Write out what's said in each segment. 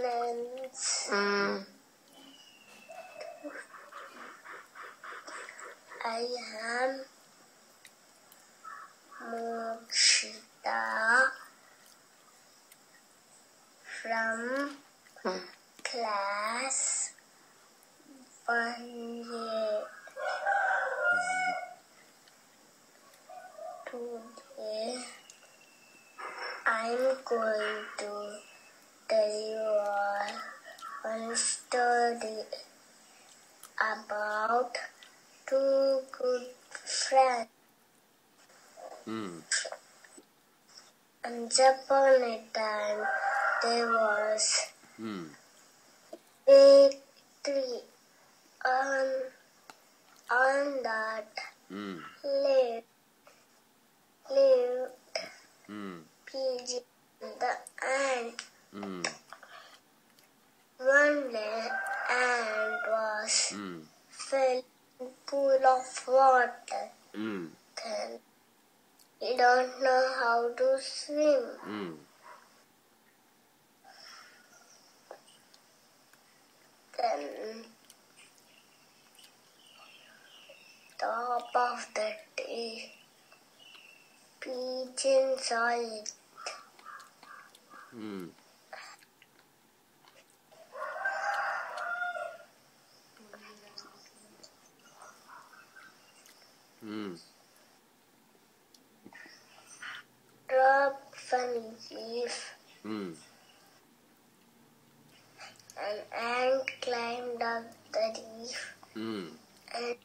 Silence. I am Mokshita from class 1A. Today I'm going to tell you all one story about two good friends. Once upon a time, there was a tree. On that lived Pigeon the ant. One day, ant was filled in a pool of water. Then he don't know how to swim. Then top of the tree, Pigeon saw it. Dropped from leaf. An ant climbed up the leaf and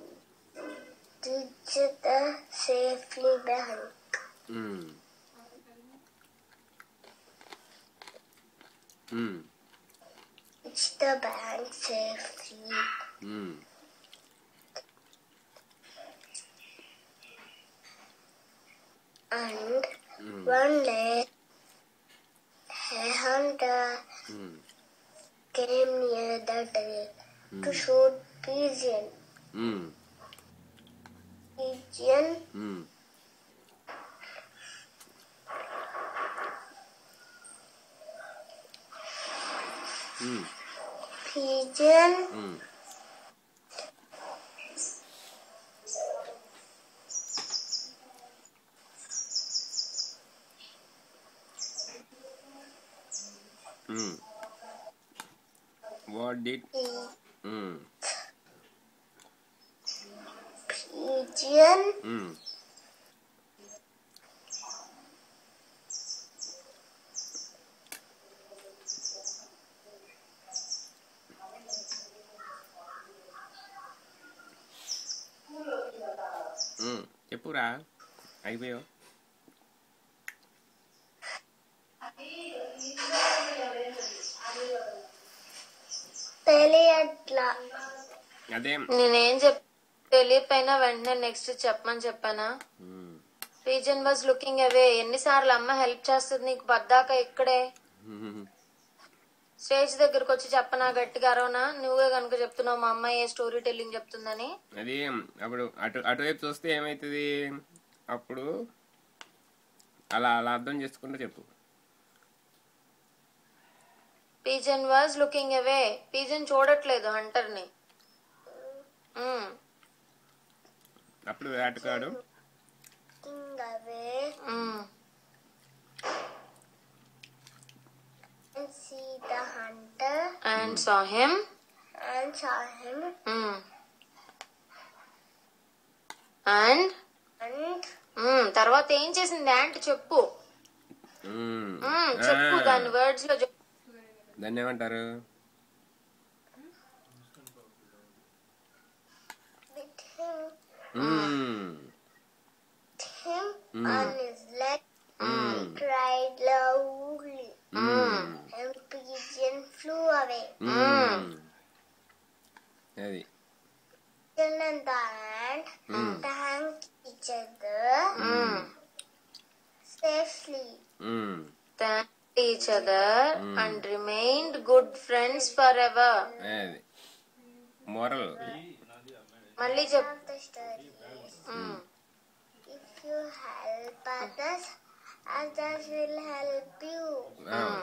reached the safely bank. Reached the bank safely. And one day, a hunter came near the tree to shoot Pigeon. Pigeon What did? Pigeon చెప్పురా అయిపోయావు. తెలియట్లా. అదేం నేనేం తెలియపోయినా వెంటనే next చెప్పమని చెప్పానా? Pigeon was looking away. ఎన్నిసార్లు అమ్మ హెల్ప్ చేస్తుంది నీకు పద్దాక ఇక్కడే. స్టేజ్ దగ్గరకు వచ్చి చెప్పనా, గట్టిగా అరవనా? నువ్వే కనుక చెప్తున్నావు మా అమ్మాయి ఏ స్టోరీ టెల్లింగ్ చెప్తుందని. అది అప్పుడు అటువైపు చూస్తే ఏమైతుంది, అప్పుడు అలా అలా అర్థం చేసుకుంటూ చెప్పు. Pigeon was looking away. Pigeon చూడట్లేదు హంటర్ ని. అప్పుడు వేటగాడు see the hunter and saw him. And తర్వాత ఏం చేసింది యాంట్ చెప్పు. చెప్పు దాని వర్డ్స్ లో చెప్పు. దాన్ని ఏమంటారు? on his leg, cried loudly, and Pigeon flew away. అది Pigeon and the ant thanked each other safely. Thanked each other and remained good friends forever. అది మోరల్. మళ్ళీ చెప్పు. The story is, if you help others, others will help you.